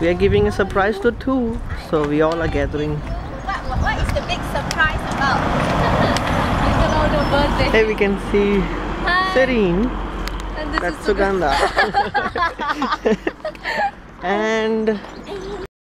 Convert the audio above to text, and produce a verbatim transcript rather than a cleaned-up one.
We are giving a surprise to two, so we all are gathering. What, what, what is the big surprise about? The birthday. Hey, we can see Hi. Serene. And this That's is Sugandha. And